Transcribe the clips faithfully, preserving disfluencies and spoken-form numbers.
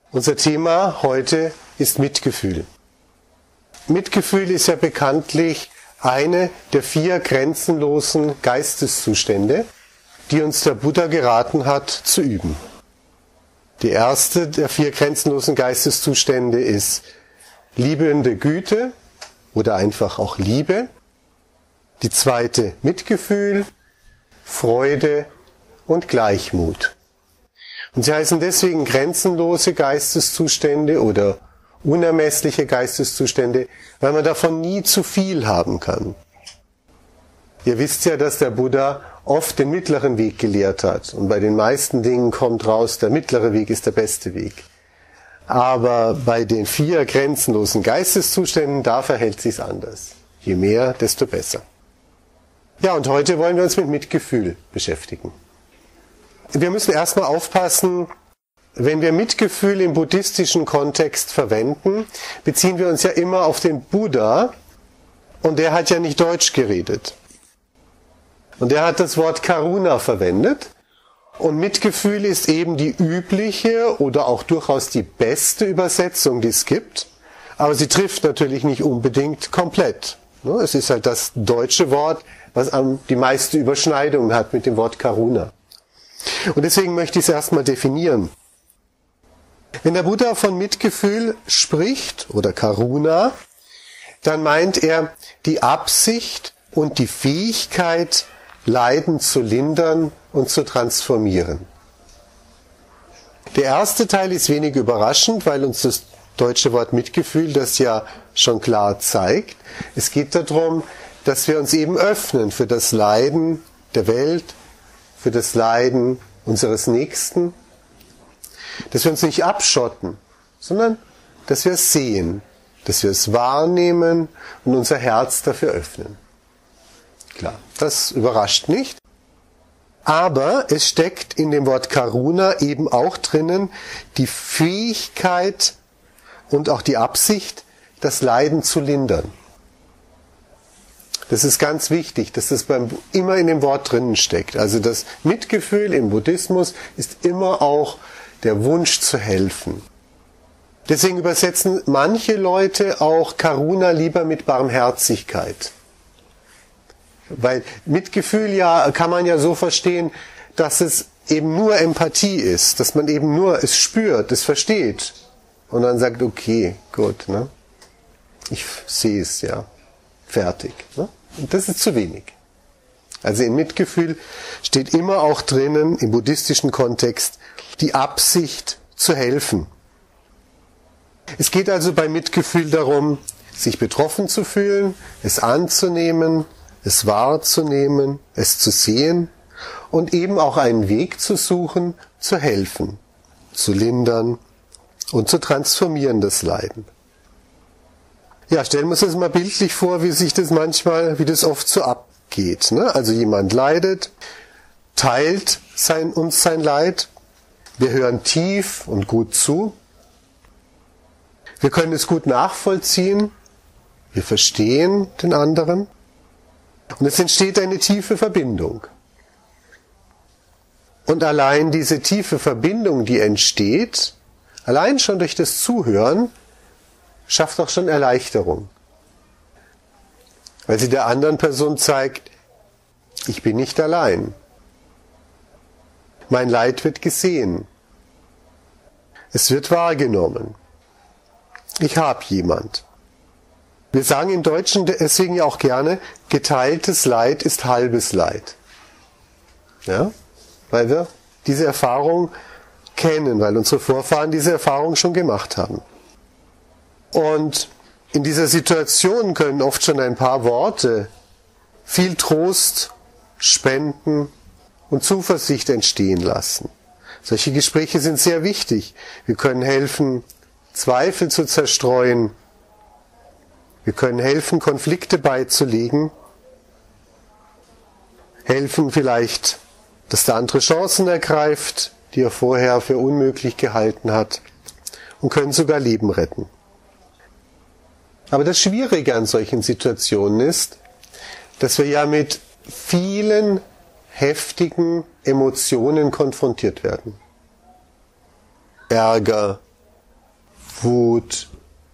Unser Thema heute ist Mitgefühl. Mitgefühl ist ja bekanntlich eine der vier grenzenlosen Geisteszustände, die uns der Buddha geraten hat zu üben. Die erste der vier grenzenlosen Geisteszustände ist liebende Güte oder einfach auch Liebe. Die zweite Mitgefühl, Freude und Gleichmut. Und sie heißen deswegen grenzenlose Geisteszustände oder unermessliche Geisteszustände, weil man davon nie zu viel haben kann. Ihr wisst ja, dass der Buddha oft den mittleren Weg gelehrt hat. Und bei den meisten Dingen kommt raus, der mittlere Weg ist der beste Weg. Aber bei den vier grenzenlosen Geisteszuständen, da verhält sich's anders. Je mehr, desto besser. Ja, und heute wollen wir uns mit Mitgefühl beschäftigen. Wir müssen erstmal aufpassen, wenn wir Mitgefühl im buddhistischen Kontext verwenden, beziehen wir uns ja immer auf den Buddha und der hat ja nicht Deutsch geredet. Und er hat das Wort Karuna verwendet und Mitgefühl ist eben die übliche oder auch durchaus die beste Übersetzung, die es gibt, aber sie trifft natürlich nicht unbedingt komplett. Es ist halt das deutsche Wort, was die meiste Überschneidung hat mit dem Wort Karuna. Und deswegen möchte ich es erstmal definieren. Wenn der Buddha von Mitgefühl spricht, oder Karuna, dann meint er die Absicht und die Fähigkeit, Leiden zu lindern und zu transformieren. Der erste Teil ist wenig überraschend, weil uns das deutsche Wort Mitgefühl das ja schon klar zeigt. Es geht darum, dass wir uns eben öffnen für das Leiden der Welt, für das Leiden unseres Nächsten, dass wir uns nicht abschotten, sondern dass wir es sehen, dass wir es wahrnehmen und unser Herz dafür öffnen. Klar, das überrascht nicht, aber es steckt in dem Wort Karuna eben auch drinnen die Fähigkeit und auch die Absicht, das Leiden zu lindern. Das ist ganz wichtig, dass das beim, immer in dem Wort drinnen steckt. Also das Mitgefühl im Buddhismus ist immer auch der Wunsch zu helfen. Deswegen übersetzen manche Leute auch Karuna lieber mit Barmherzigkeit. Weil Mitgefühl ja, kann man ja so verstehen, dass es eben nur Empathie ist, dass man eben nur es spürt, es versteht. Und dann sagt, okay, gut, ne? Ich sehe es, ja. Fertig. Ne? Und das ist zu wenig. Also in Mitgefühl steht immer auch drinnen, im buddhistischen Kontext, die Absicht zu helfen. Es geht also bei Mitgefühl darum, sich betroffen zu fühlen, es anzunehmen, es wahrzunehmen, es zu sehen und eben auch einen Weg zu suchen, zu helfen, zu lindern und zu transformieren das Leiden. Ja, stellen wir uns das mal bildlich vor, wie sich das manchmal, wie das oft so abgeht. Ne? Also jemand leidet, teilt sein, uns sein Leid, wir hören tief und gut zu, wir können es gut nachvollziehen, wir verstehen den anderen und es entsteht eine tiefe Verbindung. Und allein diese tiefe Verbindung, die entsteht, allein schon durch das Zuhören, schafft auch schon Erleichterung. Weil sie der anderen Person zeigt, ich bin nicht allein. Mein Leid wird gesehen. Es wird wahrgenommen. Ich habe jemand. Wir sagen im Deutschen deswegen ja auch gerne, geteiltes Leid ist halbes Leid. Ja? Weil wir diese Erfahrung kennen, weil unsere Vorfahren diese Erfahrung schon gemacht haben. Und in dieser Situation können oft schon ein paar Worte viel Trost spenden und Zuversicht entstehen lassen. Solche Gespräche sind sehr wichtig. Wir können helfen, Zweifel zu zerstreuen. Wir können helfen, Konflikte beizulegen. Helfen vielleicht, dass der andere Chancen ergreift, die er vorher für unmöglich gehalten hat. Und können sogar Leben retten. Aber das Schwierige an solchen Situationen ist, dass wir ja mit vielen heftigen Emotionen konfrontiert werden. Ärger, Wut,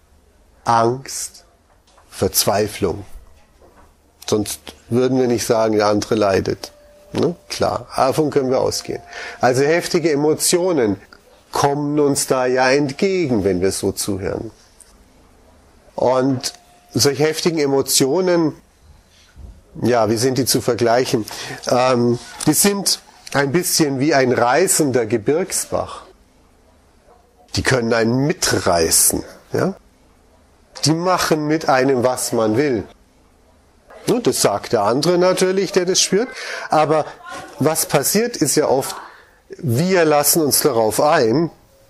Angst, Verzweiflung. Sonst würden wir nicht sagen, der andere leidet. Ne? Klar, davon können wir ausgehen. Also heftige Emotionen kommen uns da ja entgegen, wenn wir so zuhören. Und solche heftigen Emotionen, ja, wie sind die zu vergleichen? Ähm, die sind ein bisschen wie ein reißender Gebirgsbach. Die können einen mitreißen. Ja? Die machen mit einem, was man will. Das sagt der andere natürlich, der das spürt. Aber was passiert, ist ja oft, wir lassen uns darauf ein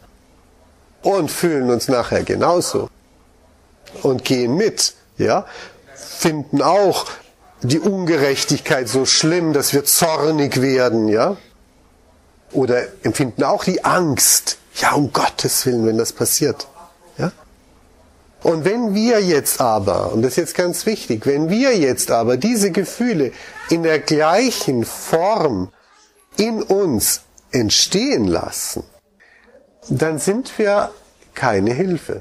und fühlen uns nachher genauso. Und gehen mit. Ja? Finden auch die Ungerechtigkeit so schlimm, dass wir zornig werden. Ja? Oder empfinden auch die Angst. Ja, um Gottes Willen, wenn das passiert. Ja? Und wenn wir jetzt aber, und das ist jetzt ganz wichtig, wenn wir jetzt aber diese Gefühle in der gleichen Form in uns entstehen lassen, dann sind wir keine Hilfe.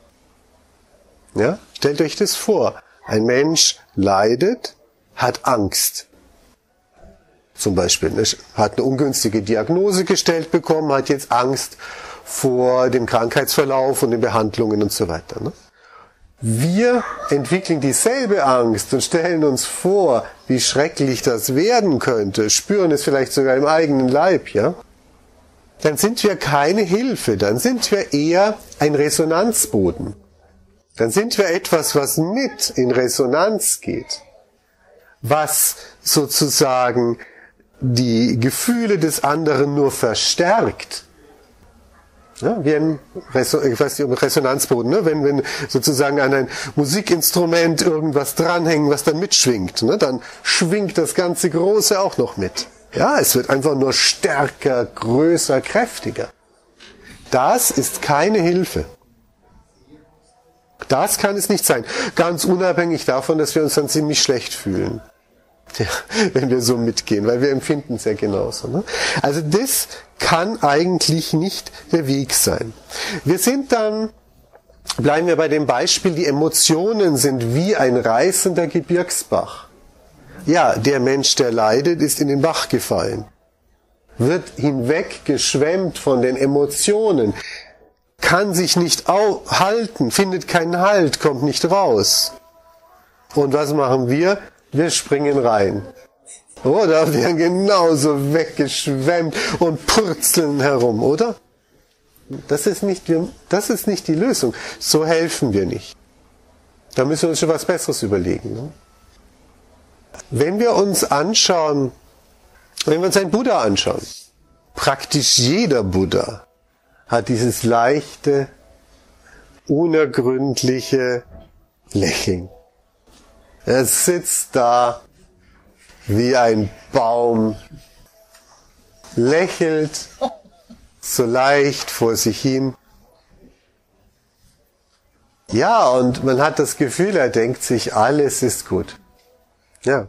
Ja? Stellt euch das vor. Ein Mensch leidet, hat Angst. Zum Beispiel, hat eine ungünstige Diagnose gestellt bekommen, hat jetzt Angst vor dem Krankheitsverlauf und den Behandlungen und so weiter. Ne? Wir entwickeln dieselbe Angst und stellen uns vor, wie schrecklich das werden könnte, spüren es vielleicht sogar im eigenen Leib, ja? Dann sind wir keine Hilfe, dann sind wir eher ein Resonanzboden. Dann sind wir etwas, was mit in Resonanz geht, was sozusagen die Gefühle des anderen nur verstärkt. Ja, wie ein Reso- ich weiß nicht, Resonanzboden, ne? wenn, wenn sozusagen an ein Musikinstrument irgendwas dranhängen, was dann mitschwingt, ne? Dann schwingt das ganze Große auch noch mit. Ja, es wird einfach nur stärker, größer, kräftiger. Das ist keine Hilfe. Das kann es nicht sein. Ganz unabhängig davon, dass wir uns dann ziemlich schlecht fühlen. Ja, wenn wir so mitgehen, weil wir empfinden es ja genauso. Ne? Also das kann eigentlich nicht der Weg sein. Wir sind dann, bleiben wir bei dem Beispiel, die Emotionen sind wie ein reißender Gebirgsbach. Ja, der Mensch, der leidet, ist in den Bach gefallen, wird hinweggeschwemmt von den Emotionen, kann sich nicht halten, findet keinen Halt, kommt nicht raus. Und was machen wir? Wir springen rein. Oder? Wir werden genauso weggeschwemmt und purzeln herum, oder? Das ist nicht, das ist nicht die Lösung. So helfen wir nicht. Da müssen wir uns schon was Besseres überlegen. Ne? Wenn wir uns anschauen, wenn wir uns einen Buddha anschauen, praktisch jeder Buddha hat dieses leichte, unergründliche Lächeln. Er sitzt da wie ein Baum, lächelt so leicht vor sich hin. Ja, und man hat das Gefühl, er denkt sich, alles ist gut. Ja.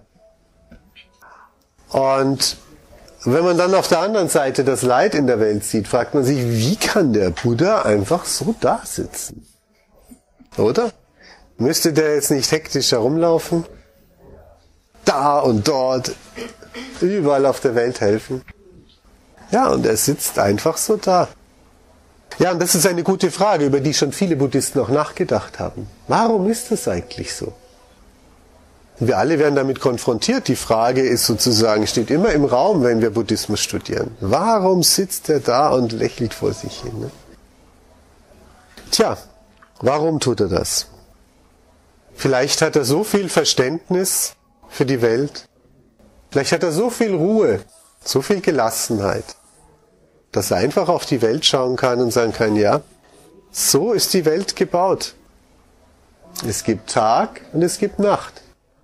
Und wenn man dann auf der anderen Seite das Leid in der Welt sieht, fragt man sich, wie kann der Buddha einfach so da sitzen? Oder? Müsste der jetzt nicht hektisch herumlaufen? Da und dort, überall auf der Welt helfen? Ja, und er sitzt einfach so da. Ja, und das ist eine gute Frage, über die schon viele Buddhisten auch nachgedacht haben. Warum ist das eigentlich so? Wir alle werden damit konfrontiert. Die Frage ist sozusagen, steht immer im Raum, wenn wir Buddhismus studieren. Warum sitzt er da und lächelt vor sich hin? Ne? Tja, warum tut er das? Vielleicht hat er so viel Verständnis für die Welt. Vielleicht hat er so viel Ruhe, so viel Gelassenheit, dass er einfach auf die Welt schauen kann und sagen kann, ja, so ist die Welt gebaut. Es gibt Tag und es gibt Nacht.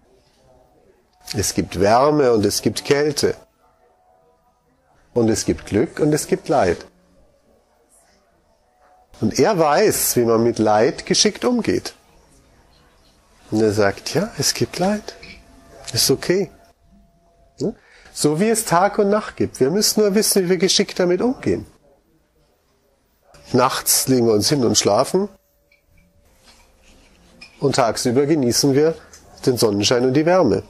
Es gibt Wärme und es gibt Kälte. Und es gibt Glück und es gibt Leid. Und er weiß, wie man mit Leid geschickt umgeht. Und er sagt, ja, es gibt Leid. Ist okay. So wie es Tag und Nacht gibt. Wir müssen nur wissen, wie wir geschickt damit umgehen. Nachts legen wir uns hin und schlafen. Und tagsüber genießen wir den Sonnenschein und die Wärme.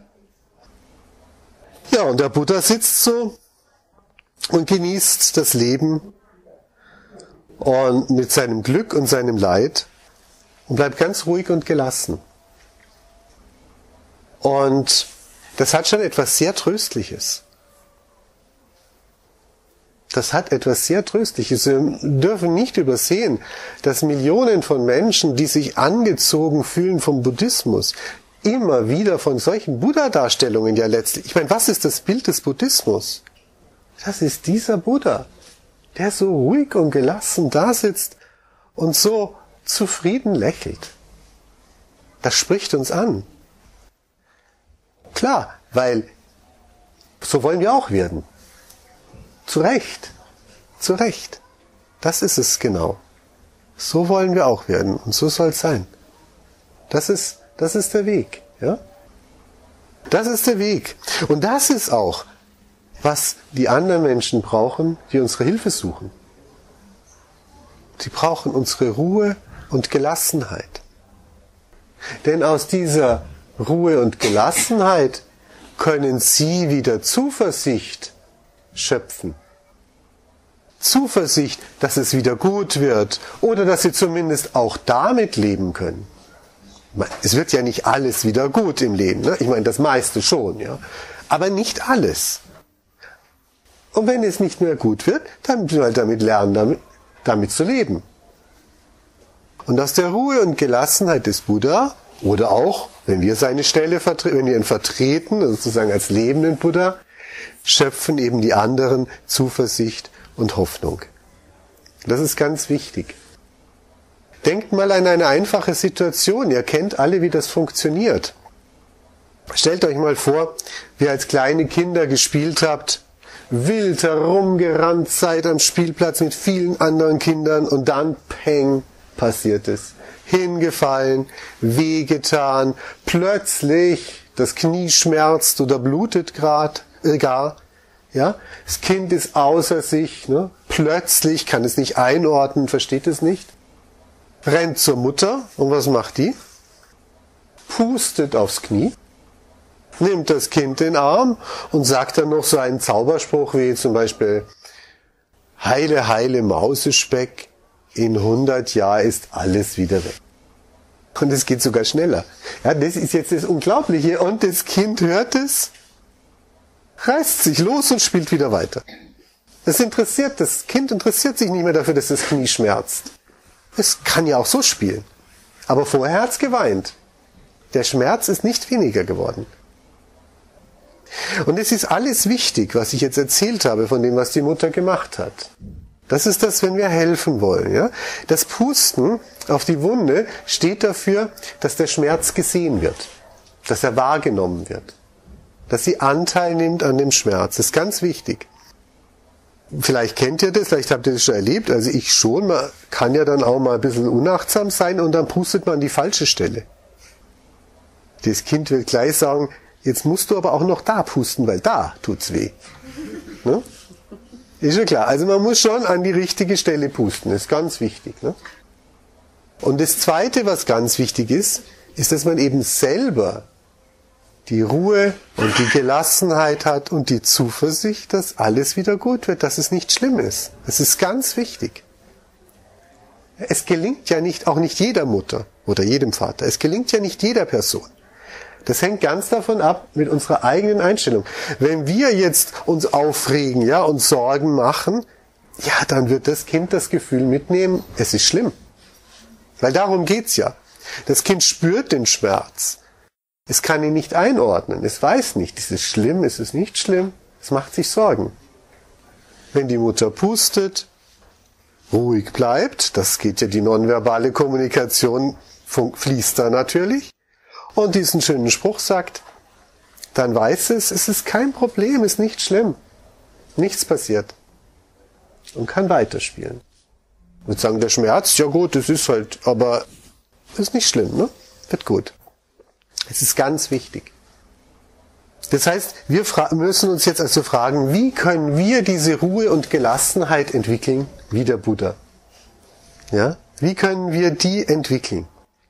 Ja, und der Buddha sitzt so und genießt das Leben und mit seinem Glück und seinem Leid und bleibt ganz ruhig und gelassen. Und das hat schon etwas sehr Tröstliches. Das hat etwas sehr Tröstliches. Wir dürfen nicht übersehen, dass Millionen von Menschen, die sich angezogen fühlen vom Buddhismus, immer wieder von solchen Buddha-Darstellungen ja letztlich. Ich meine, was ist das Bild des Buddhismus? Das ist dieser Buddha, der so ruhig und gelassen da sitzt und so zufrieden lächelt. Das spricht uns an. Klar, weil so wollen wir auch werden. Zu Recht. Zu Recht. Das ist es genau. So wollen wir auch werden und so soll es sein. Das ist, das ist der Weg. Ja? Das ist der Weg. Und das ist auch, was die anderen Menschen brauchen, die unsere Hilfe suchen. Sie brauchen unsere Ruhe und Gelassenheit. Denn aus dieser Ruhe und Gelassenheit können sie wieder Zuversicht schöpfen. Zuversicht, dass es wieder gut wird oder dass sie zumindest auch damit leben können. Es wird ja nicht alles wieder gut im Leben, ne? Ich meine, das meiste schon, ja, aber nicht alles. Und wenn es nicht mehr gut wird, dann müssen wir halt damit lernen, damit, damit zu leben. Und aus der Ruhe und Gelassenheit des Buddha, oder auch, wenn wir seine Stelle vertreten, wenn wir ihn vertreten, sozusagen als lebenden Buddha, schöpfen eben die anderen Zuversicht und Hoffnung. Das ist ganz wichtig. Denkt mal an eine einfache Situation. Ihr kennt alle, wie das funktioniert. Stellt euch mal vor, wie ihr als kleine Kinder gespielt habt, wild herumgerannt seid am Spielplatz mit vielen anderen Kindern und dann, peng, passiert es. Hingefallen, wehgetan, plötzlich das Knie schmerzt oder blutet grad, äh, gar. Ja? Das Kind ist außer sich, ne? Plötzlich kann es nicht einordnen, versteht es nicht. Rennt zur Mutter und was macht die? Pustet aufs Knie, nimmt das Kind in den Arm und sagt dann noch so einen Zauberspruch wie zum Beispiel: Heile, heile Mausespeck, in hundert Jahren ist alles wieder weg. Und es geht sogar schneller. Ja, das ist jetzt das Unglaubliche. Und das Kind hört es, reißt sich los und spielt wieder weiter. Das interessiert, das Kind interessiert sich nicht mehr dafür, dass das Knie schmerzt. Es kann ja auch so spielen. Aber vorher hat es geweint. Der Schmerz ist nicht weniger geworden. Und es ist alles wichtig, was ich jetzt erzählt habe von dem, was die Mutter gemacht hat. Das ist das, wenn wir helfen wollen. Ja? Das Pusten auf die Wunde steht dafür, dass der Schmerz gesehen wird, dass er wahrgenommen wird, dass sie Anteil nimmt an dem Schmerz. Das ist ganz wichtig. Vielleicht kennt ihr das, vielleicht habt ihr das schon erlebt, also ich schon, man kann ja dann auch mal ein bisschen unachtsam sein und dann pustet man an die falsche Stelle. Das Kind will gleich sagen, jetzt musst du aber auch noch da pusten, weil da tut's weh. Ne? Ist ja klar, also man muss schon an die richtige Stelle pusten, das ist ganz wichtig. Ne? Und das Zweite, was ganz wichtig ist, ist, dass man eben selber die Ruhe und die Gelassenheit hat und die Zuversicht, dass alles wieder gut wird, dass es nicht schlimm ist. Das ist ganz wichtig. Es gelingt ja nicht, auch nicht jeder Mutter oder jedem Vater, es gelingt ja nicht jeder Person. Das hängt ganz davon ab mit unserer eigenen Einstellung. Wenn wir jetzt uns aufregen, ja, und Sorgen machen, ja, dann wird das Kind das Gefühl mitnehmen, es ist schlimm. Weil darum geht's ja. Das Kind spürt den Schmerz. Es kann ihn nicht einordnen. Es weiß nicht, ist es schlimm, ist es nicht schlimm. Es macht sich Sorgen. Wenn die Mutter pustet, ruhig bleibt, das geht ja, die nonverbale Kommunikation fließt da natürlich, und diesen schönen Spruch sagt, dann weiß es, es ist kein Problem, ist nicht schlimm. Nichts passiert. Und kann weiterspielen. Und sagen, der Schmerz, ja gut, das ist halt, aber ist nicht schlimm, ne? Wird gut. Es ist ganz wichtig. Das heißt, wir müssen uns jetzt also fragen, wie können wir diese Ruhe und Gelassenheit entwickeln wie der Buddha? Ja? Wie können wir die entwickeln?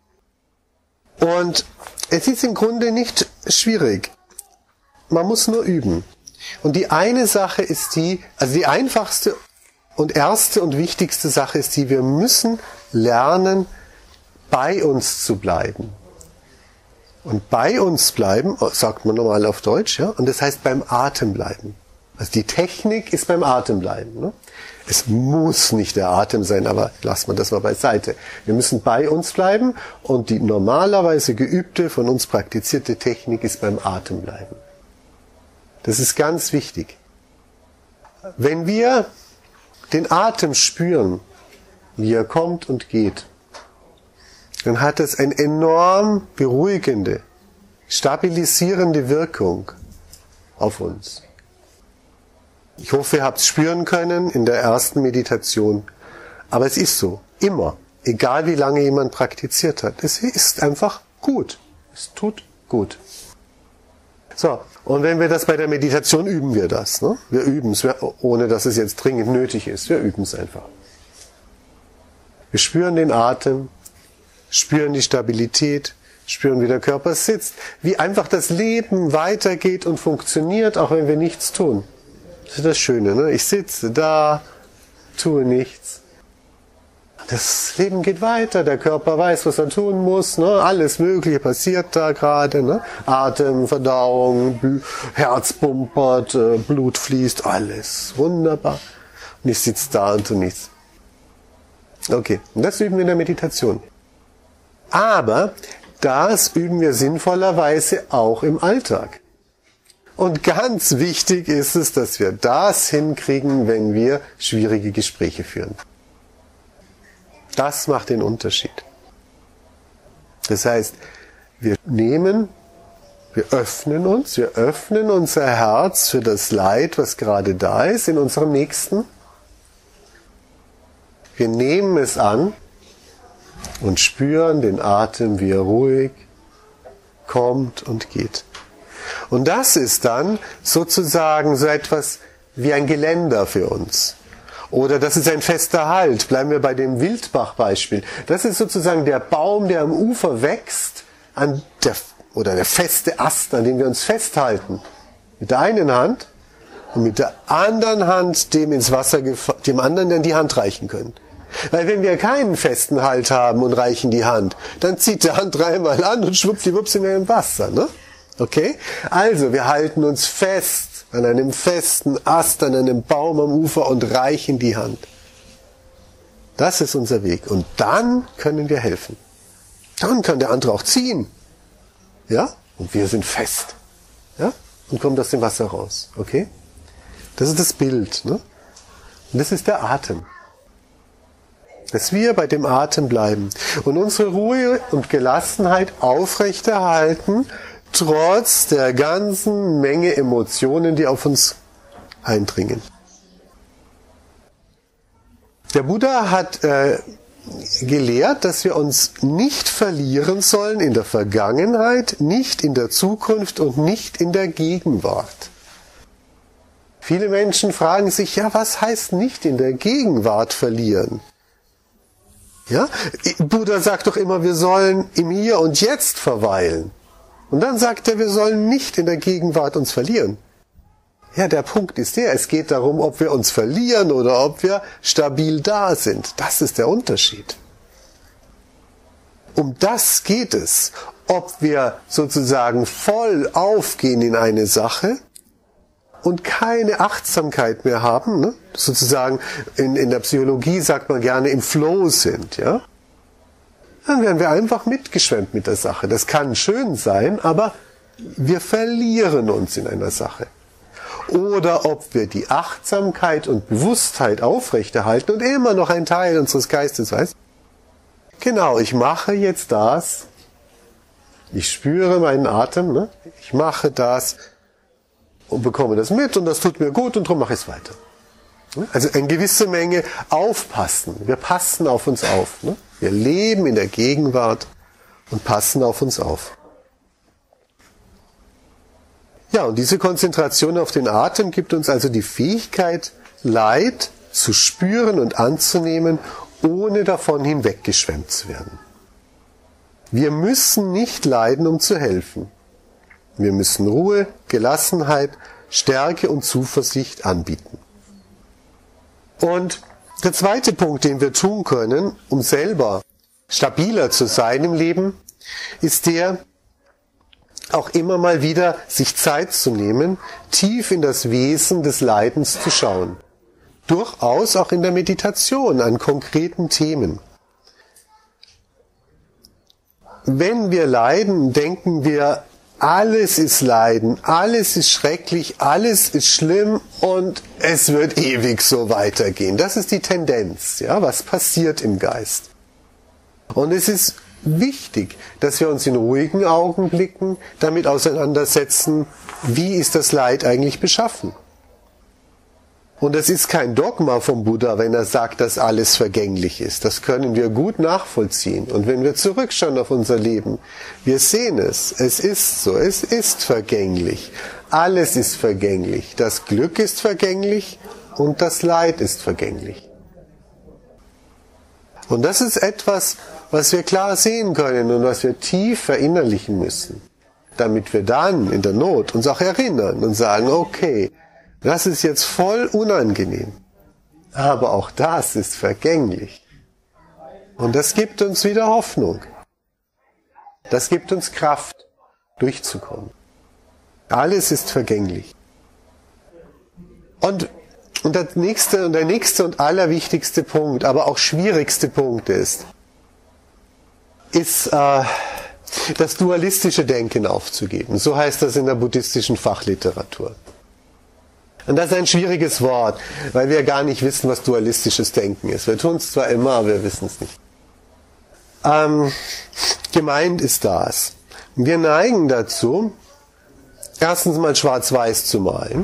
Und es ist im Grunde nicht schwierig. Man muss nur üben. Und die eine Sache ist die, also die einfachste und erste und wichtigste Sache ist die, wir müssen lernen, bei uns zu bleiben. Und bei uns bleiben, sagt man normal auf Deutsch, ja, und das heißt beim Atem bleiben. Also die Technik ist beim Atem bleiben. Ne? Es muss nicht der Atem sein, aber lassen wir das mal beiseite. Wir müssen bei uns bleiben und die normalerweise geübte, von uns praktizierte Technik ist beim Atem bleiben. Das ist ganz wichtig. Wenn wir den Atem spüren, wie er kommt und geht, dann hat es eine enorm beruhigende, stabilisierende Wirkung auf uns. Ich hoffe, ihr habt es spüren können in der ersten Meditation. Aber es ist so, immer, egal wie lange jemand praktiziert hat. Es ist einfach gut. Es tut gut. So, und wenn wir das bei der Meditation üben, wir das. Ne? Wir üben es, ohne dass es jetzt dringend nötig ist. Wir üben es einfach. Wir spüren den Atem, spüren die Stabilität, spüren, wie der Körper sitzt, wie einfach das Leben weitergeht und funktioniert, auch wenn wir nichts tun. Das ist das Schöne, ne? Ich sitze da, tue nichts. Das Leben geht weiter, der Körper weiß, was er tun muss, ne? Alles Mögliche passiert da gerade, ne? Atem, Verdauung, Bl- Herz pumpert, äh, Blut fließt, alles wunderbar. Und ich sitze da und tue nichts. Okay, und das üben wir in der Meditation. Aber das üben wir sinnvollerweise auch im Alltag. Und ganz wichtig ist es, dass wir das hinkriegen, wenn wir schwierige Gespräche führen. Das macht den Unterschied. Das heißt, wir nehmen, wir öffnen uns, wir öffnen unser Herz für das Leid, was gerade da ist in unserem Nächsten. Wir nehmen es an und spüren den Atem, wie er ruhig kommt und geht. Und das ist dann sozusagen so etwas wie ein Geländer für uns. Oder das ist ein fester Halt. Bleiben wir bei dem Wildbach-Beispiel. Das ist sozusagen der Baum, der am Ufer wächst, an der, oder der feste Ast, an dem wir uns festhalten. Mit der einen Hand und mit der anderen Hand dem ins Wasser, dem anderen dann die Hand reichen können. Weil wenn wir keinen festen Halt haben und reichen die Hand, dann zieht der Hand dreimal an und schwuppdiwupp sind wir im Wasser, ne? Okay? Also, wir halten uns fest an einem festen Ast, an einem Baum am Ufer und reichen die Hand. Das ist unser Weg. Und dann können wir helfen. Dann kann der andere auch ziehen. Ja? Und wir sind fest. Ja? Und kommen aus dem Wasser raus. Okay? Das ist das Bild, ne? Und das ist der Atem. Dass wir bei dem Atem bleiben und unsere Ruhe und Gelassenheit aufrechterhalten, trotz der ganzen Menge Emotionen, die auf uns eindringen. Der Buddha hat äh, gelehrt, dass wir uns nicht verlieren sollen in der Vergangenheit, nicht in der Zukunft und nicht in der Gegenwart. Viele Menschen fragen sich, ja, was heißt nicht in der Gegenwart verlieren? Ja? Buddha sagt doch immer, wir sollen im Hier und Jetzt verweilen. Und dann sagt er, wir sollen nicht in der Gegenwart uns verlieren. Ja, der Punkt ist der, es geht darum, ob wir uns verlieren oder ob wir stabil da sind. Das ist der Unterschied. Um das geht es. Ob wir sozusagen voll aufgehen in eine Sache und keine Achtsamkeit mehr haben, ne? Sozusagen in, in der Psychologie sagt man gerne im Flow sind, ja? Dann werden wir einfach mitgeschwemmt mit der Sache. Das kann schön sein, aber wir verlieren uns in einer Sache. Oder ob wir die Achtsamkeit und Bewusstheit aufrechterhalten und immer noch ein Teil unseres Geistes weiß, genau, ich mache jetzt das, ich spüre meinen Atem, ne? Ich mache das und bekomme das mit und das tut mir gut und darum mache ich es weiter. Also eine gewisse Menge aufpassen. Wir passen auf uns auf. Ne? Wir leben in der Gegenwart und passen auf uns auf. Ja, und diese Konzentration auf den Atem gibt uns also die Fähigkeit, Leid zu spüren und anzunehmen, ohne davon hinweggeschwemmt zu werden. Wir müssen nicht leiden, um zu helfen. Wir müssen Ruhe, Gelassenheit, Stärke und Zuversicht anbieten. Und der zweite Punkt, den wir tun können, um selber stabiler zu sein im Leben, ist der, auch immer mal wieder sich Zeit zu nehmen, tief in das Wesen des Leidens zu schauen. Durchaus auch in der Meditation an konkreten Themen. Wenn wir leiden, denken wir, alles ist Leiden, alles ist schrecklich, alles ist schlimm und es wird ewig so weitergehen. Das ist die Tendenz, ja, was passiert im Geist. Und es ist wichtig, dass wir uns in ruhigen Augenblicken damit auseinandersetzen, wie ist das Leid eigentlich beschaffen. Und es ist kein Dogma vom Buddha, wenn er sagt, dass alles vergänglich ist. Das können wir gut nachvollziehen. Und wenn wir zurückschauen auf unser Leben, wir sehen es. Es ist so. Es ist vergänglich. Alles ist vergänglich. Das Glück ist vergänglich und das Leid ist vergänglich. Und das ist etwas, was wir klar sehen können und was wir tief verinnerlichen müssen, damit wir dann in der Not uns auch erinnern und sagen, okay, das ist jetzt voll unangenehm, aber auch das ist vergänglich. Und das gibt uns wieder Hoffnung. Das gibt uns Kraft, durchzukommen. Alles ist vergänglich. Und, und, der nächste, und der nächste und allerwichtigste Punkt, aber auch schwierigste Punkt ist, ist äh, das dualistische Denken aufzugeben. So heißt das in der buddhistischen Fachliteratur. Und das ist ein schwieriges Wort, weil wir gar nicht wissen, was dualistisches Denken ist. Wir tun es zwar immer, aber wir wissen es nicht. Ähm, gemeint ist das. Wir neigen dazu, erstens mal schwarz-weiß zu malen.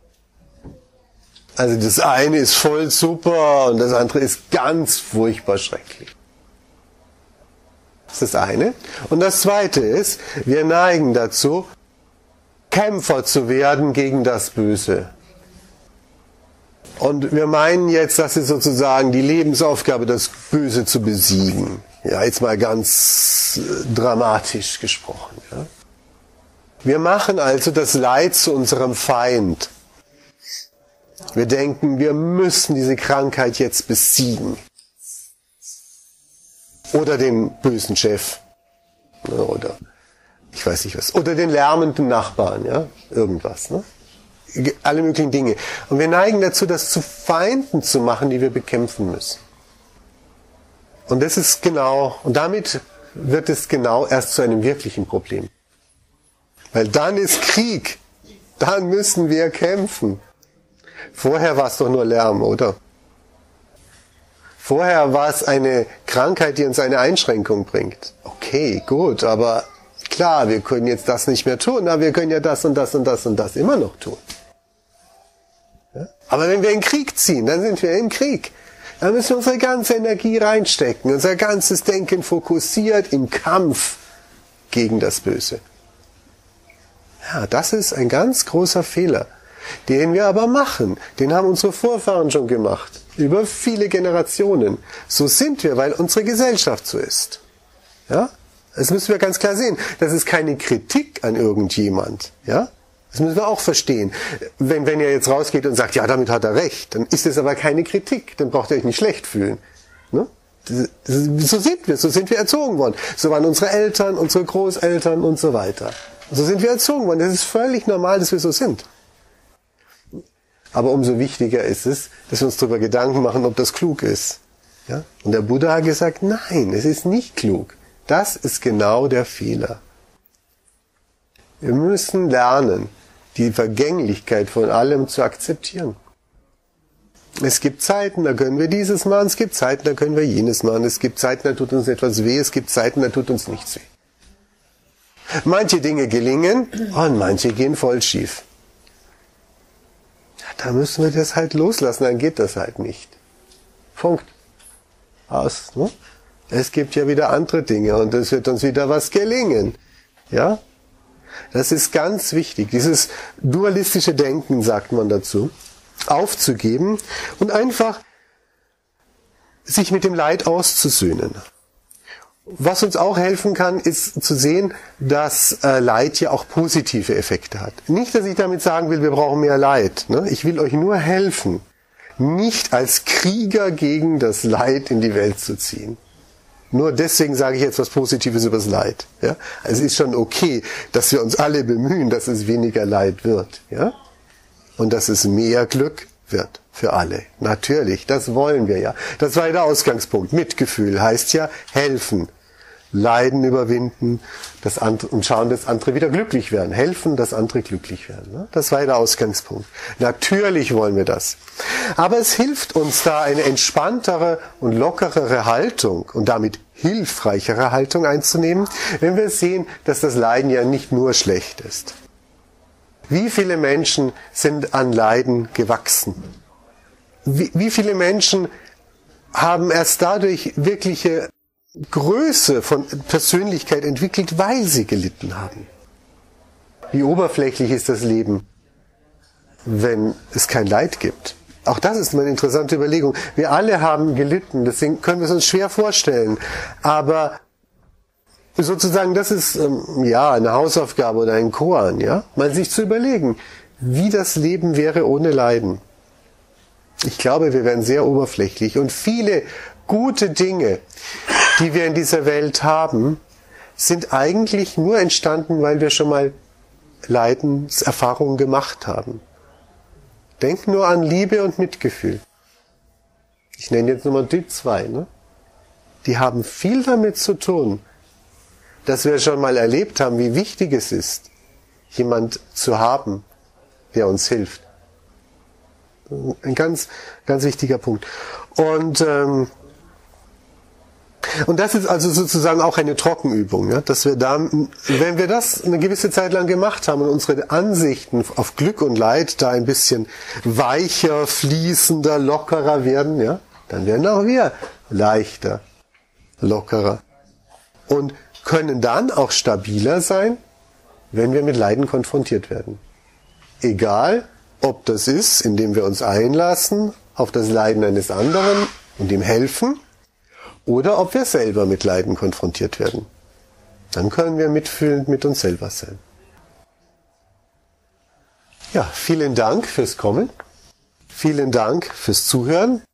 Also das eine ist voll super und das andere ist ganz furchtbar schrecklich. Das ist das eine. Und das zweite ist, wir neigen dazu, Kämpfer zu werden gegen das Böse. Und wir meinen jetzt, das ist sozusagen die Lebensaufgabe, das Böse zu besiegen. Ja, jetzt mal ganz dramatisch gesprochen. Ja. Wir machen also das Leid zu unserem Feind. Wir denken, wir müssen diese Krankheit jetzt besiegen. Oder den bösen Chef. Oder ich weiß nicht was. Oder den lärmenden Nachbarn. Ja, irgendwas. Ne? Alle möglichen Dinge. Und wir neigen dazu, das zu Feinden zu machen, die wir bekämpfen müssen. Und das ist genau, und damit wird es genau erst zu einem wirklichen Problem. Weil dann ist Krieg. Dann müssen wir kämpfen. Vorher war es doch nur Lärm, oder? Vorher war es eine Krankheit, die uns eine Einschränkung bringt. Okay, gut, aber klar, wir können jetzt das nicht mehr tun, aber wir können ja das und das und das und das immer noch tun. Ja? Aber wenn wir in den Krieg ziehen, dann sind wir im Krieg. Dann müssen wir unsere ganze Energie reinstecken, unser ganzes Denken fokussiert im Kampf gegen das Böse. Ja, das ist ein ganz großer Fehler, den wir aber machen. Den haben unsere Vorfahren schon gemacht, über viele Generationen. So sind wir, weil unsere Gesellschaft so ist. Ja? Das müssen wir ganz klar sehen. Das ist keine Kritik an irgendjemand. Ja? Das müssen wir auch verstehen. Wenn, wenn ihr jetzt rausgeht und sagt, ja, damit hat er recht, dann ist es aber keine Kritik. Dann braucht ihr euch nicht schlecht fühlen. Ne? Das, das, so sind wir, so sind wir erzogen worden. So waren unsere Eltern, unsere Großeltern und so weiter. So sind wir erzogen worden. Das ist völlig normal, dass wir so sind. Aber umso wichtiger ist es, dass wir uns darüber Gedanken machen, ob das klug ist. Ja? Und der Buddha hat gesagt, nein, es ist nicht klug. Das ist genau der Fehler. Wir müssen lernen, die Vergänglichkeit von allem zu akzeptieren. Es gibt Zeiten, da können wir dieses machen, es gibt Zeiten, da können wir jenes machen, es gibt Zeiten, da tut uns etwas weh, es gibt Zeiten, da tut uns nichts weh. Manche Dinge gelingen und manche gehen voll schief. Ja, da müssen wir das halt loslassen, dann geht das halt nicht. Punkt. Aus. Ne? Es gibt ja wieder andere Dinge und es wird uns wieder was gelingen. Ja? Das ist ganz wichtig. Dieses dualistische Denken, sagt man dazu, aufzugeben und einfach sich mit dem Leid auszusöhnen. Was uns auch helfen kann, ist zu sehen, dass äh, Leid ja auch positive Effekte hat. Nicht, dass ich damit sagen will, wir brauchen mehr Leid. Ne? Ich will euch nur helfen, nicht als Krieger gegen das Leid in die Welt zu ziehen. Nur deswegen sage ich jetzt was Positives über das Leid. Ja? Also es ist schon okay, dass wir uns alle bemühen, dass es weniger Leid wird. Ja? Und dass es mehr Glück wird für alle. Natürlich, das wollen wir ja. Das war ja der Ausgangspunkt. Mitgefühl heißt ja helfen, Leiden überwinden das andere, und schauen, dass andere wieder glücklich werden. Helfen, dass andere glücklich werden. Ne? Das war ja der Ausgangspunkt. Natürlich wollen wir das. Aber es hilft uns da eine entspanntere und lockerere Haltung und damit hilfreichere Haltung einzunehmen, wenn wir sehen, dass das Leiden ja nicht nur schlecht ist. Wie viele Menschen sind an Leiden gewachsen? Wie, wie viele Menschen haben erst dadurch wirkliche Größe von Persönlichkeit entwickelt, weil sie gelitten haben? Wie oberflächlich ist das Leben, wenn es kein Leid gibt? Auch das ist mal eine interessante Überlegung. Wir alle haben gelitten, deswegen können wir es uns schwer vorstellen. Aber sozusagen, das ist ähm, ja eine Hausaufgabe oder ein Koan, ja, mal sich zu überlegen, wie das Leben wäre ohne Leiden. Ich glaube, wir wären sehr oberflächlich und viele gute Dinge, die wir in dieser Welt haben, sind eigentlich nur entstanden, weil wir schon mal Leidenserfahrungen gemacht haben. Denk nur an Liebe und Mitgefühl. Ich nenne jetzt nur mal die zwei, ne? Die haben viel damit zu tun, dass wir schon mal erlebt haben, wie wichtig es ist, jemand zu haben, der uns hilft. Ein ganz, ganz wichtiger Punkt. Und, ähm, und das ist also sozusagen auch eine Trockenübung, ja? Dass wir da, wenn wir das eine gewisse Zeit lang gemacht haben und unsere Ansichten auf Glück und Leid da ein bisschen weicher, fließender, lockerer werden, ja, dann werden auch wir leichter, lockerer. Und können dann auch stabiler sein, wenn wir mit Leiden konfrontiert werden. Egal, ob das ist, indem wir uns einlassen auf das Leiden eines anderen und ihm helfen, oder ob wir selber mit Leiden konfrontiert werden. Dann können wir mitfühlend mit uns selber sein. Ja, vielen Dank fürs Kommen. Vielen Dank fürs Zuhören.